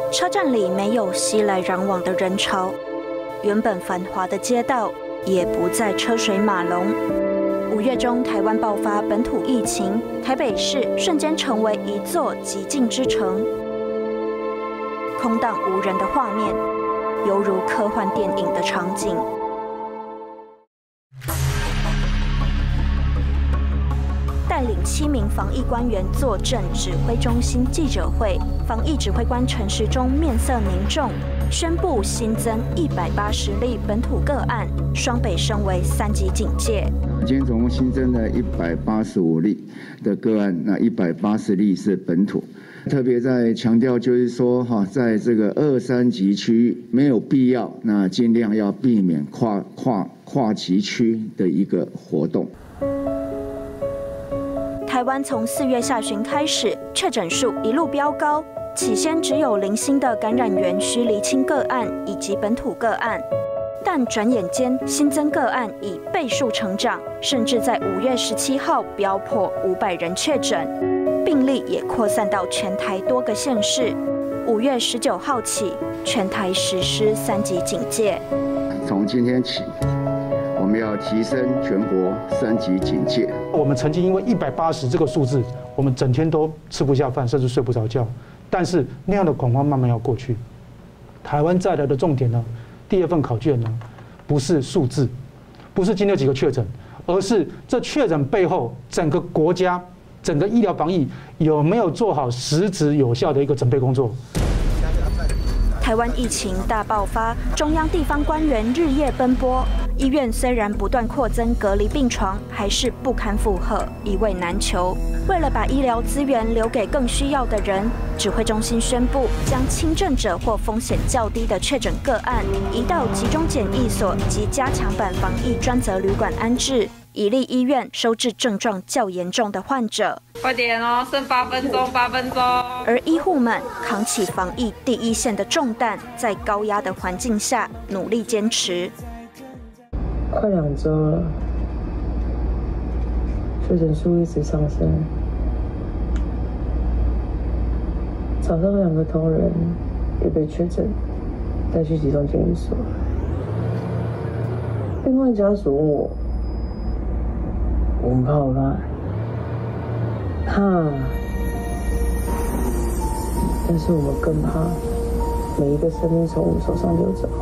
车站里没有熙来攘往的人潮，原本繁华的街道也不再车水马龙。5月中，台湾爆发本土疫情，台北市瞬间成为一座寂静之城，空荡无人的画面，犹如科幻电影的场景。带领7名防疫官员坐镇指挥中心记者会，防疫指挥官陈时中面色凝重，宣布新增180例本土个案，双北升为3级警戒。 今天总共新增了185例的个案，那180例是本土。特别在强调就是说，在这个2、3级区域没有必要，那尽量要避免跨级区的一个活动。 台湾从4月下旬开始，确诊数一路飙高，起先只有零星的感染源需厘清个案以及本土个案，但转眼间新增个案以倍数成长，甚至在5月17号飙破500人确诊，病例也扩散到全台多个县市。5月19号起，全台实施3级警戒。 从今天起，我们要提升全国3级警戒。 我们曾经因为180这个数字，我们整天都吃不下饭，甚至睡不着觉。但是那样的恐慌慢慢要过去。台湾再来的重点呢，第2份考卷呢，不是数字，不是今天有几个确诊，而是这确诊背后整个国家、整个医疗防疫有没有做好实质有效的一个准备工作。 台湾疫情大爆发，中央地方官员日夜奔波，医院虽然不断扩增隔离病床，还是不堪负荷，一位难求。为了把医疗资源留给更需要的人，指挥中心宣布将轻症者或风险较低的确诊个案移到集中检疫所及加强版防疫专责旅馆安置，以利医院收治症状较严重的患者。 快点哦，剩8分钟，8分钟。 而医护们扛起防疫第一线的重担，在高压的环境下努力坚持。 快2周了，确诊数一直上升。早上2个同仁也被确诊，带去集中检疫所。病患家属问我们怕不怕？怕，但是我们更怕每一个生命从我们手上溜走。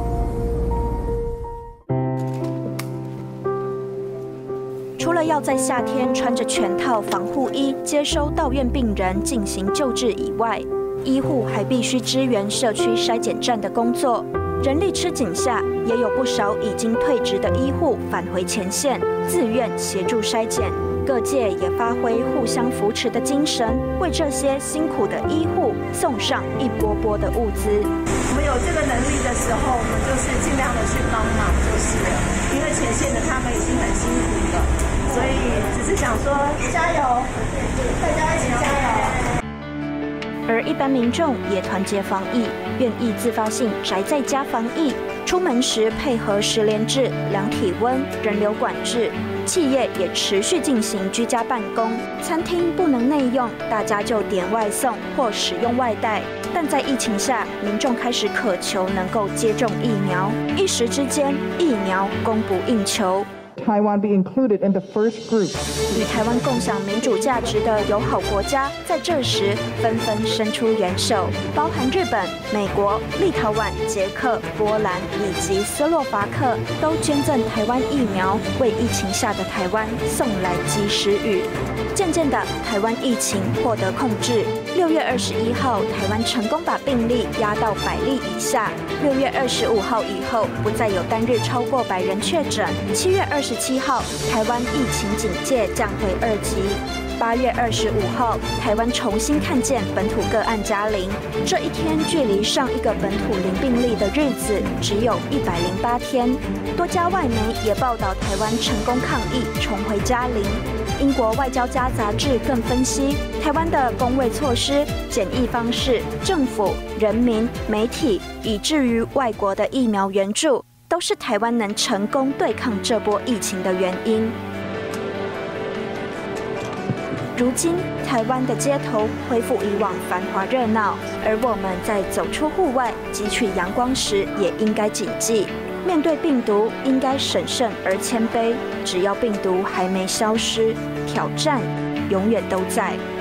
除了要在夏天穿着全套防护衣接收到院病人进行救治以外，医护还必须支援社区筛检站的工作。人力吃紧下，也有不少已经退职的医护返回前线，自愿协助筛检。各界也发挥互相扶持的精神，为这些辛苦的医护送上一波波的物资。 我们有这个能力的时候，我们就是尽量的去帮忙就是了，因为前线的他们已经很辛苦了，所以只是想说加油，大家一起加油。 而一般民众也团结防疫，愿意自发性宅在家防疫，出门时配合10连制、量体温、人流管制。企业也持续进行居家办公，餐厅不能内用，大家就点外送或使用外带。但在疫情下，民众开始渴求能够接种疫苗，一时之间，疫苗供不应求。 Taiwan be included in the first group. 与台湾共享民主价值的友好国家，在这时纷纷伸出援手，包含日本、美国、立陶宛、捷克、波兰以及斯洛伐克，都捐赠台湾疫苗，为疫情下的台湾送来及时雨。渐渐的，台湾疫情获得控制。6月21号，台湾成功把病例压到100例以下。6月25号以后，不再有单日超过100人确诊。7月27号，台湾疫情警戒降回2级。8月25号，台湾重新看见本土个案加零。这一天距离上一个本土零病例的日子只有108天。多家外媒也报道台湾成功抗疫，重回加零。英国外交家杂志更分析，台湾的公卫措施、检疫方式、政府、人民、媒体，以至于外国的疫苗援助，都是台湾能成功对抗这波疫情的原因。 如今，台湾的街头恢复以往繁华热闹，而我们在走出户外、汲取阳光时，也应该谨记：面对病毒，应该审慎而谦卑。只要病毒还没消失，挑战永远都在。